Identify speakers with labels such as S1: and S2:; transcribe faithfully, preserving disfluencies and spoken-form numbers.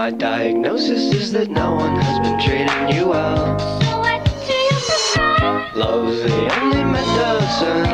S1: My diagnosis is that no one has been treating you well.
S2: So what do you prescribe?
S1: Love's the only medicine